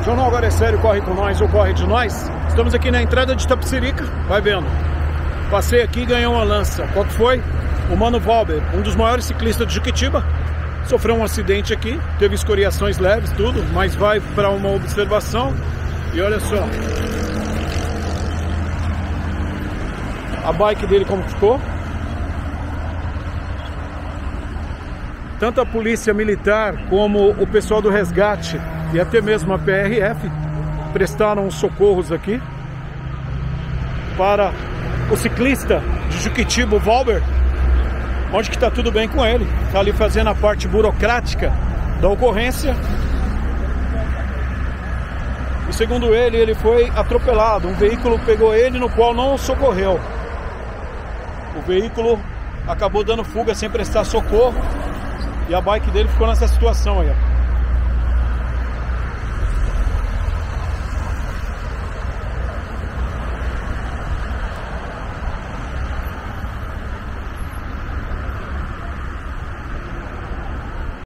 Jornal Agora é Sério, corre com nós ou corre de nós. Estamos aqui na entrada de Itapecerica, vai vendo. Passei aqui e ganhei uma lança. Qual que foi? O Mano Valber, um dos maiores ciclistas de Jequitiba. Sofreu um acidente aqui, teve escoriações leves, tudo, mas vai para uma observação. E olha só a bike dele como ficou. Tanto a polícia militar como o pessoal do resgate e até mesmo a PRF prestaram socorros aqui para o ciclista de Jequitiba, o Valber, onde que tá tudo bem com ele. Tá ali fazendo a parte burocrática da ocorrência. E segundo ele foi atropelado. Um veículo pegou ele, no qual não socorreu. O veículo acabou dando fuga sem prestar socorro. E a bike dele ficou nessa situação aí, ó.